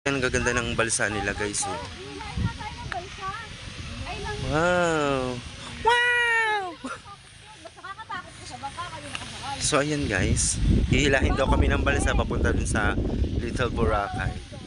Ang gaganda ng balsa nila guys. Eh. Wow! Wow! So ayan guys, hihilahin daw kami ng balsa papunta dun sa Little Boracay.